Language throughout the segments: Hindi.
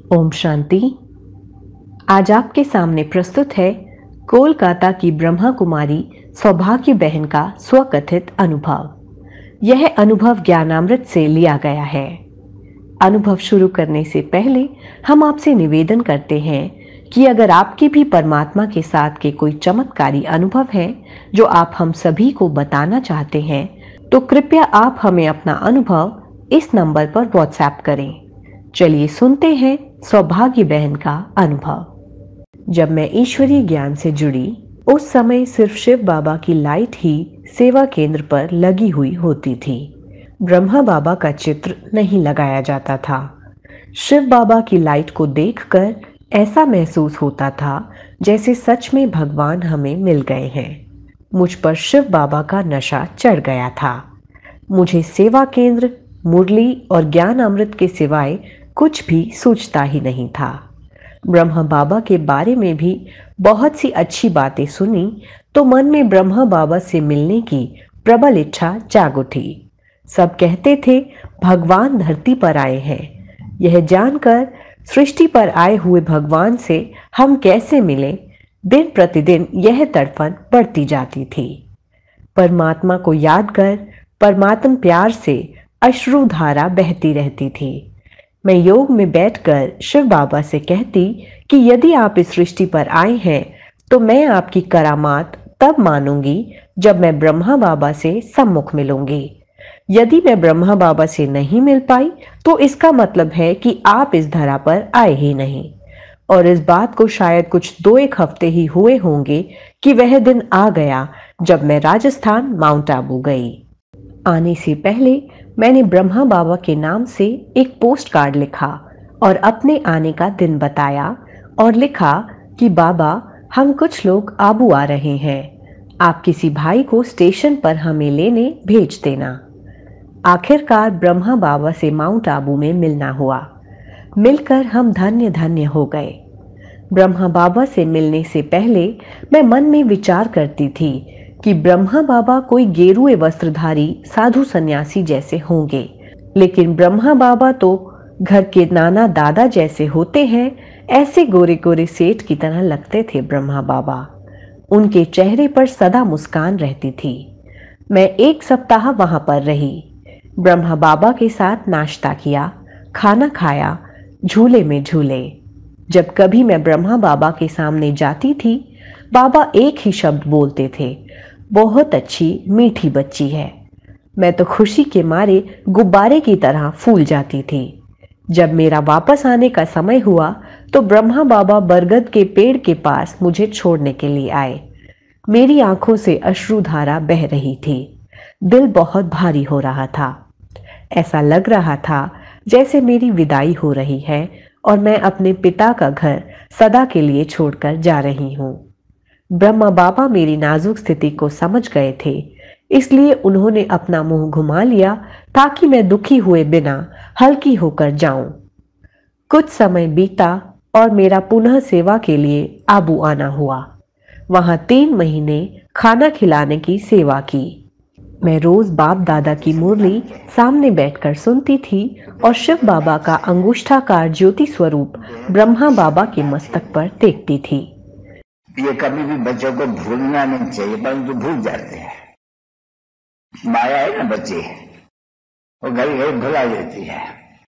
ओम शांति। आज आपके सामने प्रस्तुत है कोलकाता की ब्रह्मा कुमारी सौभाग्य बहन का स्वकथित अनुभव। यह अनुभव ज्ञानामृत से लिया गया है। अनुभव शुरू करने से पहले हम आपसे निवेदन करते हैं कि अगर आपके भी परमात्मा के साथ के कोई चमत्कारी अनुभव है जो आप हम सभी को बताना चाहते हैं, तो कृपया आप हमें अपना अनुभव इस नंबर पर व्हाट्सएप करें। चलिए सुनते हैं सौभाग्य बहन का अनुभव। जब मैं ईश्वरीय ज्ञान से जुड़ी, उस समय सिर्फ शिव बाबा की लाइट ही सेवा केंद्र पर लगी हुई होती थी। ब्रह्मा बाबा का चित्र नहीं लगाया जाता था। शिव बाबा की लाइट को देखकर ऐसा महसूस होता था जैसे सच में भगवान हमें मिल गए हैं। मुझ पर शिव बाबा का नशा चढ़ गया था। मुझे सेवा केंद्र, मुरली और ज्ञान अमृत के सिवाय कुछ भी सूझता ही नहीं था। ब्रह्मा बाबा के बारे में भी बहुत सी अच्छी बातें सुनी तो मन में ब्रह्मा बाबा से मिलने की प्रबल इच्छा जाग उठी। सब कहते थे भगवान धरती पर आए हैं। यह जानकर सृष्टि पर आए हुए भगवान से हम कैसे मिलें, दिन प्रतिदिन यह तड़फन बढ़ती जाती थी। परमात्मा को याद कर परमात्म प्यार से अश्रुधारा बहती रहती थी। मैं योग में बैठकर शिव बाबा से कहती कि यदि आप इस सृष्टि पर आए हैं तो मैं आपकी करामात तब मानूंगी जब मैं ब्रह्मा बाबा से सम्मुख मिलूंगी। यदि मैं ब्रह्मा बाबा से नहीं मिल पाई तो इसका मतलब है कि आप इस धरा पर आए ही नहीं। और इस बात को शायद कुछ 2-1 हफ्ते ही हुए होंगे कि वह दिन आ गया जब मैं राजस्थान माउंट आबू गई। आने से पहले मैंने ब्रह्मा बाबा के नाम से एक पोस्ट कार्ड लिखा और अपने आने का दिन बताया और लिखा कि बाबा, हम कुछ लोग आबू आ रहे हैं। आप किसी भाई को स्टेशन पर हमें लेने भेज देना। आखिरकार ब्रह्मा बाबा से माउंट आबू में मिलना हुआ। मिलकर हम धन्य धन्य हो गए। ब्रह्मा बाबा से मिलने से पहले मैं मन में विचार करती थी कि ब्रह्मा बाबा कोई गेरुए वस्त्रधारी साधु सन्यासी जैसे होंगे, लेकिन ब्रह्मा बाबा तो घर के नाना दादा जैसे होते हैं। ऐसे गोरे गोरे सेठ की तरह लगते थे ब्रह्मा बाबा। उनके चेहरे पर सदा मुस्कान रहती थी। मैं 1 सप्ताह वहां पर रही। ब्रह्मा बाबा के साथ नाश्ता किया, खाना खाया, झूले में झूले। जब कभी मैं ब्रह्मा बाबा के सामने जाती थी, बाबा एक ही शब्द बोलते थे, बहुत अच्छी मीठी बच्ची है। मैं तो खुशी के मारे गुब्बारे की तरह फूल जाती थी। जब मेरा वापस आने का समय हुआ तो ब्रह्मा बाबा बरगद के पेड़ के पास मुझे छोड़ने के लिए आए। मेरी आंखों से अश्रुधारा बह रही थी। दिल बहुत भारी हो रहा था। ऐसा लग रहा था जैसे मेरी विदाई हो रही है और मैं अपने पिता का घर सदा के लिए छोड़कर जा रही हूँ। ब्रह्मा बाबा मेरी नाजुक स्थिति को समझ गए थे, इसलिए उन्होंने अपना मुंह घुमा लिया ताकि मैं दुखी हुए बिना हल्की होकर जाऊं। कुछ समय बीता और मेरा पुनः सेवा के लिए आबू आना हुआ। वहां 3 महीने खाना खिलाने की सेवा की। मैं रोज बाप दादा की मुरली सामने बैठकर सुनती थी और शिव बाबा का अंगुष्ठाकार ज्योति स्वरूप ब्रह्मा बाबा के मस्तक पर देखती थी। ये कभी भी बच्चों को भूलना नहीं चाहिए, परंतु भूल जाते हैं। माया है ना बच्चे, वो घड़ी घड़ी भुला देती है।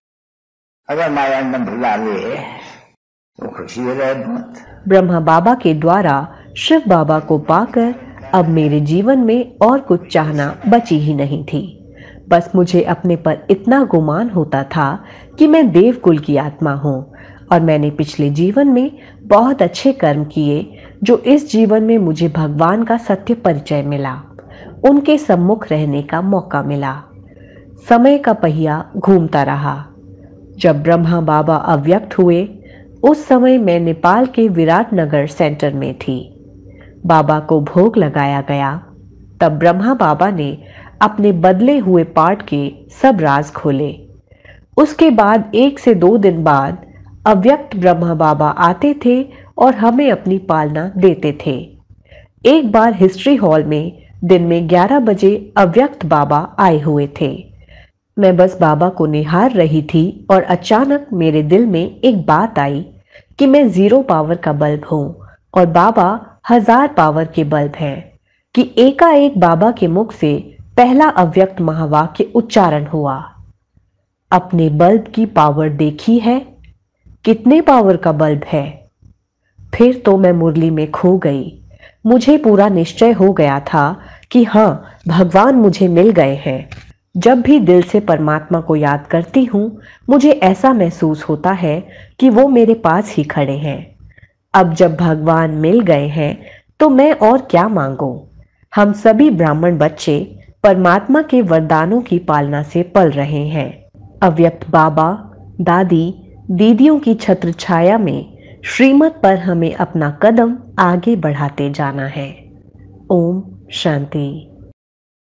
अगर माया न भुला ले तो खुशी हो जाए बहुत। ब्रह्मा बाबा के द्वारा शिव बाबा को पाकर अब मेरे जीवन में और कुछ चाहना बची ही नहीं थी। बस मुझे अपने पर इतना गुमान होता था कि मैं देवकुल की आत्मा हूँ और मैंने पिछले जीवन में बहुत अच्छे कर्म किए जो इस जीवन में मुझे भगवान का सत्य परिचय मिला, उनके सम्मुख रहने का मौका मिला। समय का पहिया घूमता रहा। जब ब्रह्मा बाबा अव्यक्त हुए उस समय मैं नेपाल के विराटनगर सेंटर में थी। बाबा को भोग लगाया गया। तब ब्रह्मा बाबा ने अपने बदले हुए पाठ के सब राज खोले। उसके बाद 1 से 2 दिन बाद अव्यक्त ब्रह्मा बाबा आते थे और हमें अपनी पालना देते थे। एक बार हिस्ट्री हॉल में दिन में 11 बजे अव्यक्त बाबा आए हुए थे। मैं बस बाबा को निहार रही थी और अचानक मेरे दिल में एक बात आई कि मैं 0 पावर का बल्ब हूं और बाबा 1000 पावर के बल्ब हैं, कि एकाएक बाबा के मुख से पहला अव्यक्त महावाक्य उच्चारण हुआ। अपने बल्ब की पावर देखी है? कितने पावर का बल्ब है? फिर तो मैं मुरली में खो गई। मुझे पूरा निश्चय हो गया था कि हाँ, भगवान मुझे मिल गए हैं। जब भी दिल से परमात्मा को याद करती हूँ, मुझे ऐसा महसूस होता है कि वो मेरे पास ही खड़े हैं। अब जब भगवान मिल गए हैं तो मैं और क्या मांगूं? हम सभी ब्राह्मण बच्चे परमात्मा के वरदानों की पालना से पल रहे हैं। अव्यक्त बाबा, दादी, दीदियों की छत्र छाया में श्रीमत पर हमें अपना कदम आगे बढ़ाते जाना है। ओम शांति।